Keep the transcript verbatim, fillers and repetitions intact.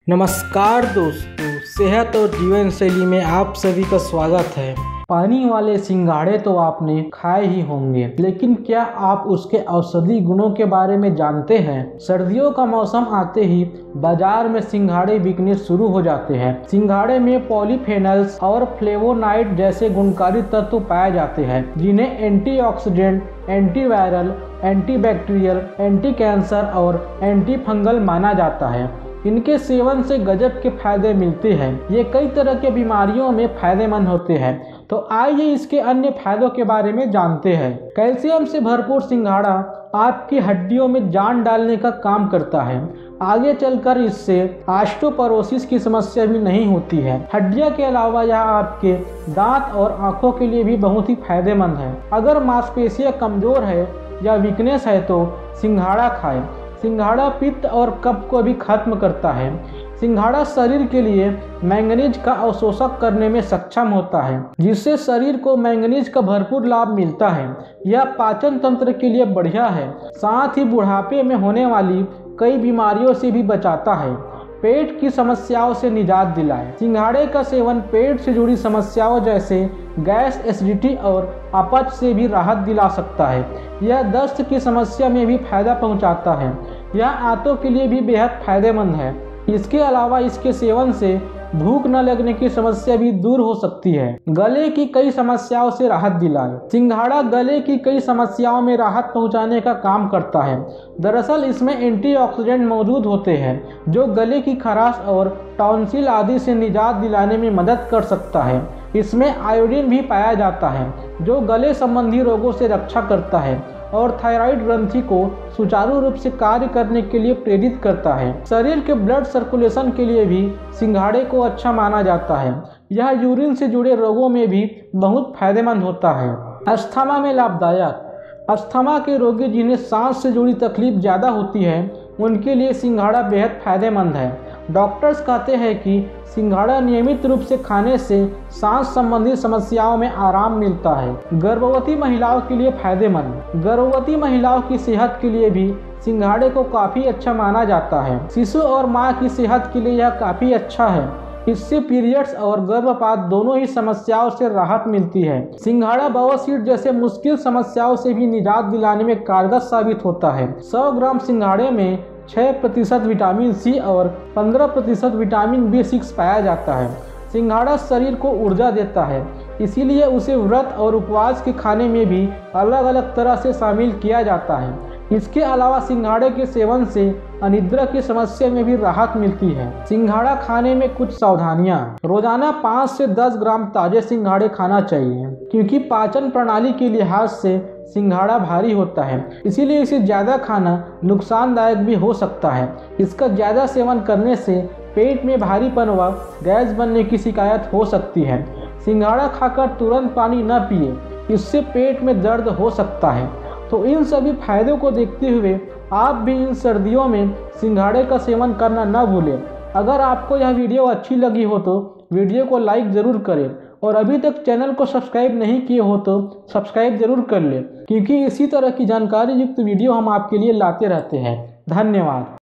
नमस्कार दोस्तों, सेहत और जीवन शैली में आप सभी का स्वागत है। पानी वाले सिंघाड़े तो आपने खाए ही होंगे, लेकिन क्या आप उसके औषधि गुणों के बारे में जानते हैं? सर्दियों का मौसम आते ही बाजार में सिंघाड़े बिकने शुरू हो जाते हैं। सिंघाड़े में पॉलीफेनल्स और फ्लेवोनाइड जैसे गुणकारी तत्व पाए जाते हैं, जिन्हें antioxidant, antiviral, antibacterial, anti cancer और एंटी फंगल माना जाता है। इनके सेवन से गजब के फायदे मिलते हैं। ये कई तरह के बीमारियों में फायदेमंद होते हैं। तो आइए इसके अन्य फायदों के बारे में जानते हैं। कैल्शियम से भरपूर सिंघाड़ा आपकी हड्डियों में जान डालने का काम करता है। आगे चलकर इससे ऑस्टियोपोरोसिस की समस्या भी नहीं होती है। हड्डियों के अलावा यह आपके दांत और आंखों के लिए भी बहुत ही फायदेमंद है। अगर मांसपेशियां कमजोर है या वीकनेस है तो सिंघाड़ा खाएं। सिंघाड़ा पित्त और कफ को भी खत्म करता है। सिंघाड़ा शरीर के लिए मैंगनीज का अवशोषण करने में सक्षम होता है, जिससे शरीर को मैंगनीज का भरपूर लाभ मिलता है। यह पाचन तंत्र के लिए बढ़िया है, साथ ही बुढ़ापे में होने वाली कई बीमारियों से भी बचाता है। पेट की समस्याओं से निजात दिलाए। सिंघाड़े का सेवन पेट से जुड़ी समस्याओं जैसे गैस, एसिडिटी और अपच से भी राहत दिला सकता है। यह दस्त की समस्या में भी फायदा पहुंचाता है। यह आंतों के लिए भी बेहद फायदेमंद है। इसके अलावा इसके सेवन से भूख न लगने की समस्या भी दूर हो सकती है। गले की कई समस्याओं से राहत दिलाए। सिंघाड़ा गले की कई समस्याओं में राहत पहुंचाने का काम करता है। दरअसल इसमें एंटीऑक्सीडेंट मौजूद होते हैं, जो गले की खराश और टॉन्सिल आदि से निजात दिलाने में मदद कर सकता है। इसमें आयोडीन भी पाया जाता है, जो गले संबंधी रोगों से रक्षा करता है और थायराइड ग्रंथि को सुचारू रूप से कार्य करने के लिए प्रेरित करता है। शरीर के ब्लड सर्कुलेशन के लिए भी सिंघाड़े को अच्छा माना जाता है। यह यूरिन से जुड़े रोगों में भी बहुत फायदेमंद होता है। अस्थमा में लाभदायक। अस्थमा के रोगी जिन्हें सांस से जुड़ी तकलीफ ज़्यादा होती है, उनके लिए सिंघाड़ा बेहद फायदेमंद है। डॉक्टर्स कहते हैं कि सिंघाड़ा नियमित रूप से खाने से सांस संबंधी समस्याओं में आराम मिलता है। गर्भवती महिलाओं के लिए फायदेमंद। गर्भवती महिलाओं की सेहत के लिए भी सिंघाड़े को काफ़ी अच्छा माना जाता है। शिशु और माँ की सेहत के लिए यह काफ़ी अच्छा है। इससे पीरियड्स और गर्भपात दोनों ही समस्याओं से राहत मिलती है। सिंघाड़ा बवासीर जैसे मुश्किल समस्याओं से भी निजात दिलाने में कारगर साबित होता है। सौ ग्राम सिंघाड़े में छह प्रतिशत विटामिन सी और पंद्रह प्रतिशत विटामिन बी सिक्स पाया जाता है। सिंघाड़ा शरीर को ऊर्जा देता है, इसीलिए उसे व्रत और उपवास के खाने में भी अलग अलग तरह से शामिल किया जाता है। इसके अलावा सिंघाड़े के सेवन से अनिद्रा की समस्या में भी राहत मिलती है। सिंघाड़ा खाने में कुछ सावधानियां। रोजाना पाँच से दस ग्राम ताजे सिंघाड़े खाना चाहिए, क्योंकि पाचन प्रणाली के लिहाज से सिंघाड़ा भारी होता है, इसीलिए इसे ज़्यादा खाना नुकसानदायक भी हो सकता है। इसका ज़्यादा सेवन करने से पेट में भारीपन व गैस बनने की शिकायत हो सकती है। सिंघाड़ा खाकर तुरंत पानी न पिए, इससे पेट में दर्द हो सकता है। तो इन सभी फायदों को देखते हुए आप भी इन सर्दियों में सिंघाड़े का सेवन करना न भूलें। अगर आपको यह वीडियो अच्छी लगी हो तो वीडियो को लाइक ज़रूर करें, और अभी तक चैनल को सब्सक्राइब नहीं किए हो तो सब्सक्राइब ज़रूर कर लें, क्योंकि इसी तरह की जानकारी युक्त वीडियो हम आपके लिए लाते रहते हैं। धन्यवाद।